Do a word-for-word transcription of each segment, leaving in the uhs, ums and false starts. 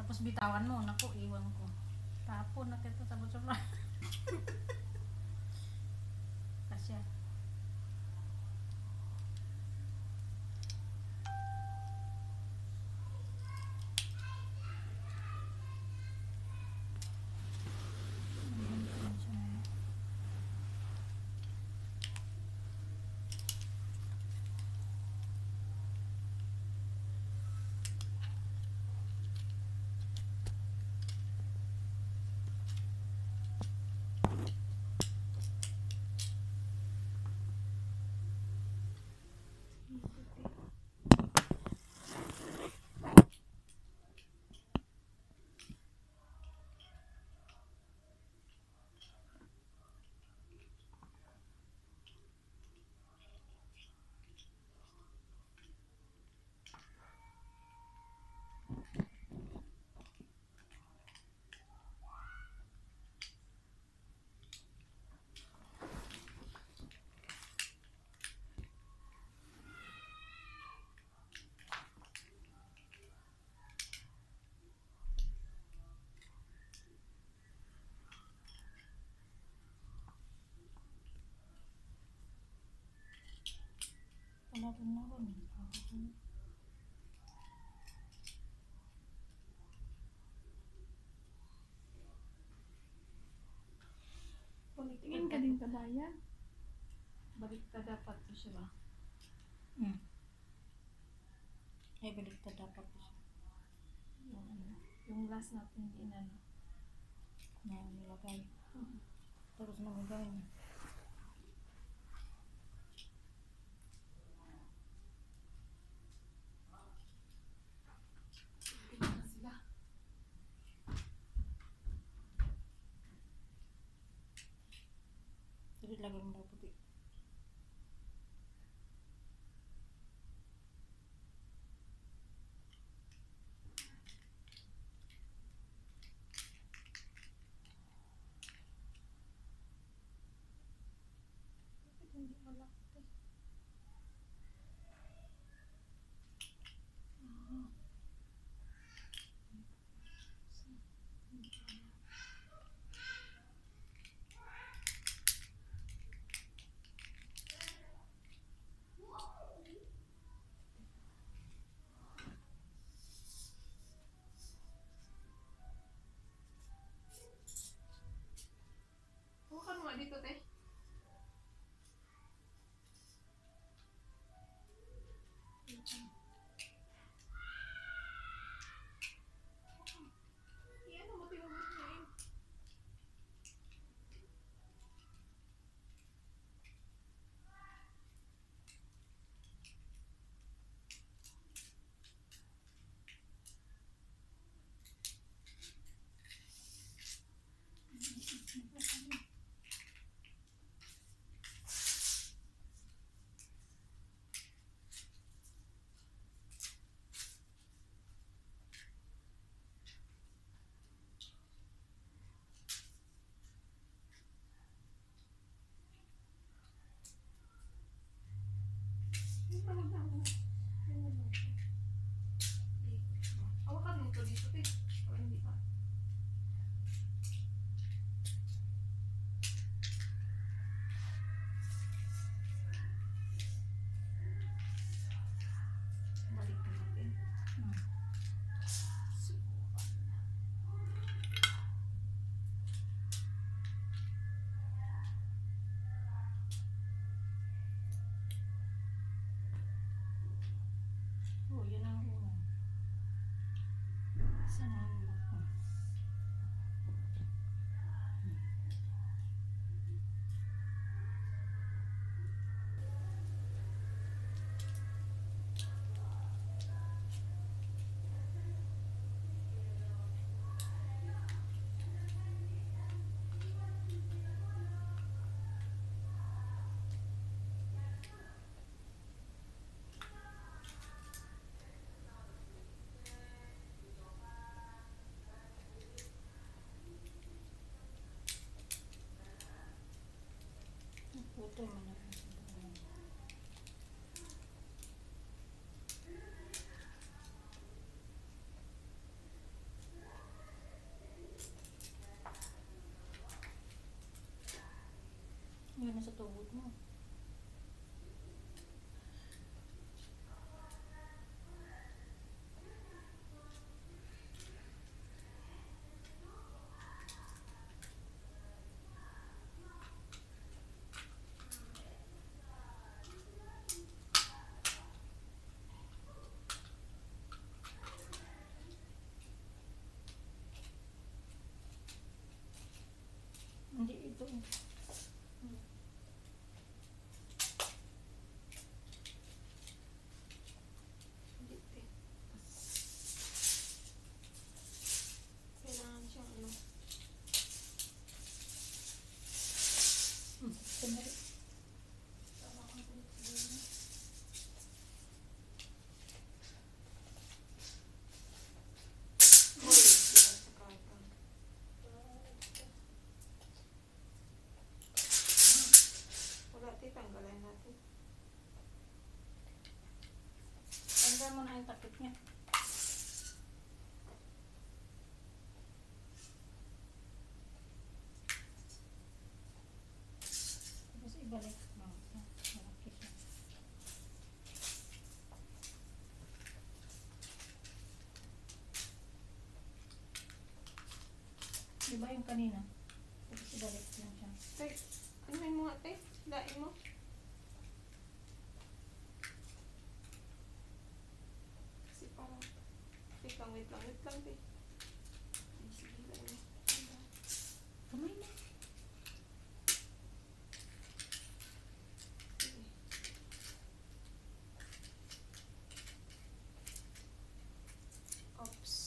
Tapos bitawan mo, naku, iwan ko. Tapon na kita sa butsulan. Kasya. Wala rin na rin. Tingin ka din kabaya. Balik ka dapat to siya ba? Hmm. Ay, balik ka dapat to siya. Yung, ano, yung last natin inano. Na nilagay. Hmm. Tapos nilagay na. Jadi lagi mau putih. Bukan mo dito, teh. Iyan mo tinubos mo yun. Hawakan mo to dito, teh. O hindi pa. Balik natin. Hmm. Oh, yun ang una. Saan ang una? Puto mo na. tuhod mo. Hindi ito. Hindi, te. Kailangan siyang ano. Hmm. Sandali. Uy, sinasakay ka. Wala, te. Tanggalin natin. Tanggal mo na yung takip niya. Tapos ibalik mo. Malaki siya. Diba yung kanina? Tapos ibalik lang siya. Te, anuhin mo nga, te. Dain mo. Kasi parang, wait lang, wait lang, wait lang, te. Ay, sige, dain mo. Kamay na. Sige. Oops.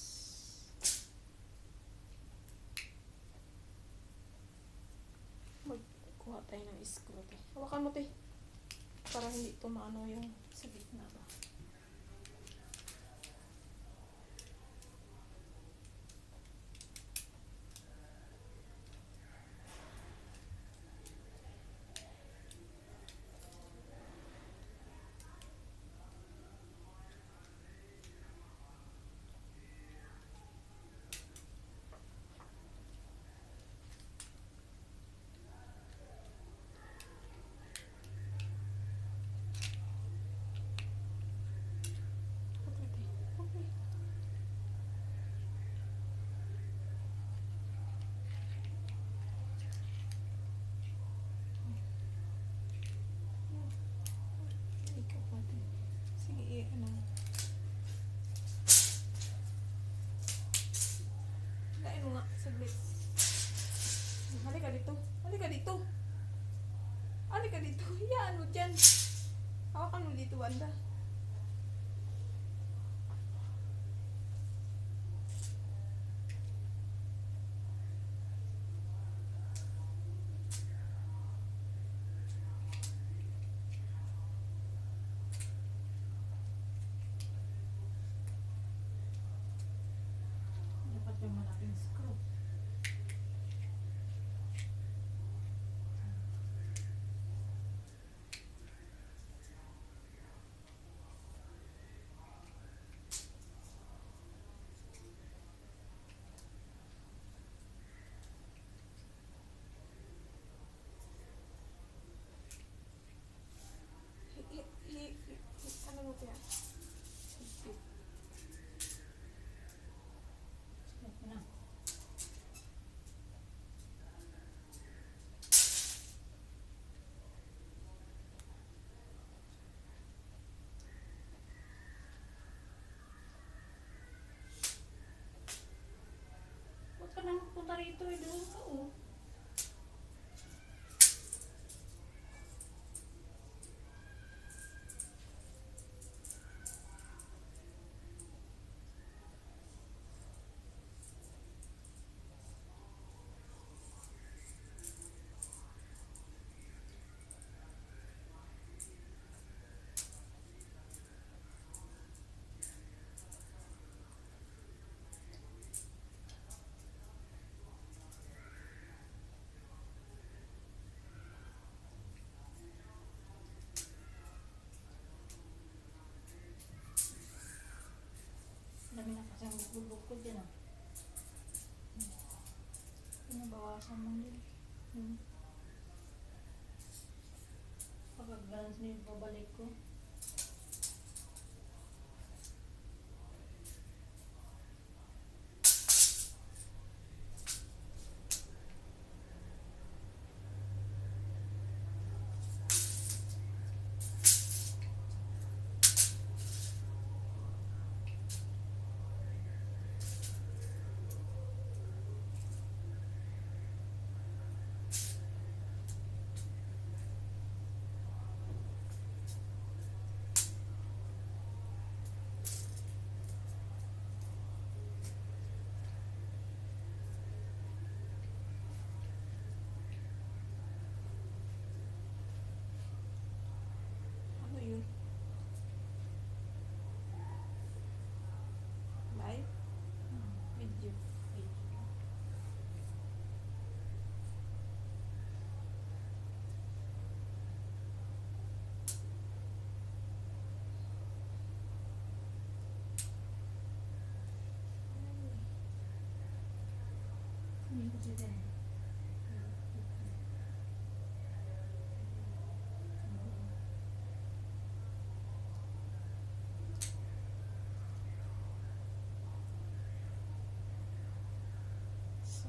Magkuha tayo ng screw, te. Hawakan mo, te. Para hindi tumano yung Sa gitna ba? Okay, te. Okay. Ikaw pa, te. Sige, i- ano. Dain mo nga, saglit. Halika dito. Halika dito. Halika dito. Hayaan mo dyan. Hawakan mo dito, banda. Dapat yung malaking screw. Hi, hi, hi, hi, hi- ano mo kaya? Higpit. Sulat mo na. Huwag ka na magpunta rito eh. Doon ka oh. Dami na kasi ang bukod-bukod yan ah. Pinabawasan mo din. Hmm. Pag-balance na yung pabalik ko. Ano yun? Live? Video. Hindi ko siya din. So,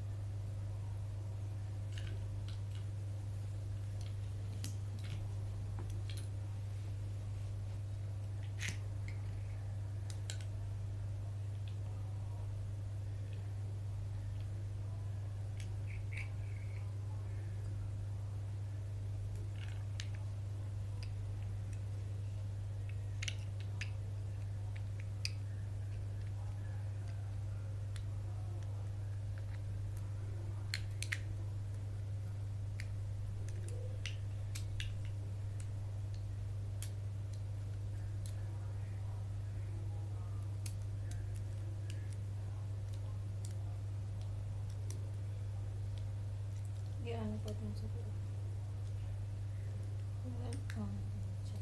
Ano pa dun sa loob? yan. Oh, siya.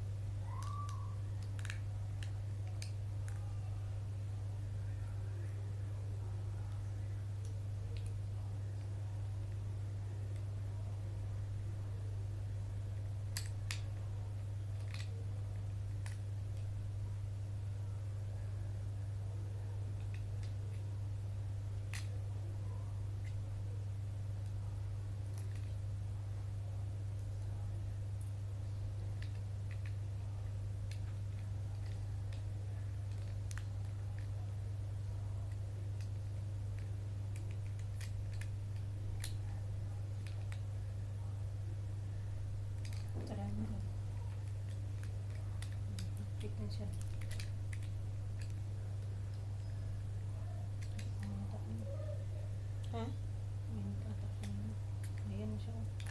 Tara mo lang. Higpit na siya. Ang tatak na. Ha? Ang tatak na. Ayan na siya.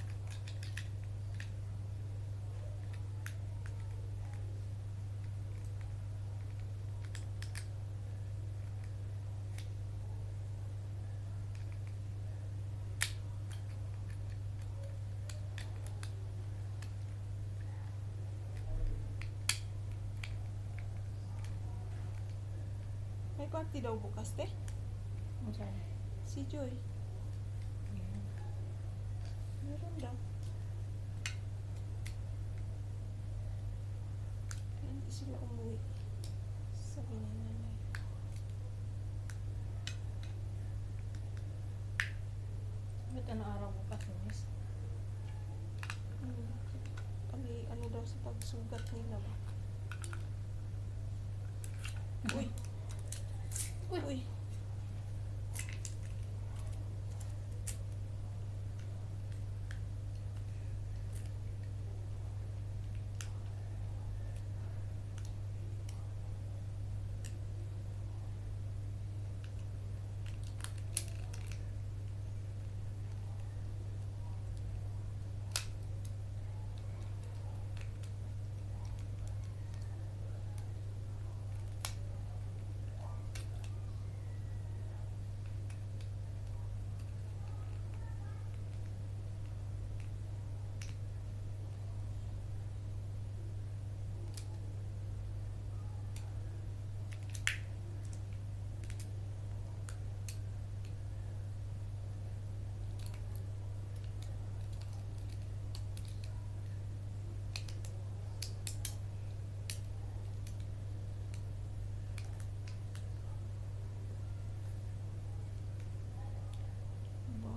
May kwanti daw bukas, te. Ang saan? Si Joy. Ayan. Meron daw. Kaya hindi sila umuwi. Sabi ni nanay. Ba't ano araw bukas, Luis? Hmm. Kami, ano daw sa pagsugat nila ba? Uy! Uy! Uy!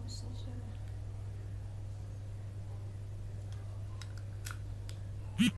Pasensya na.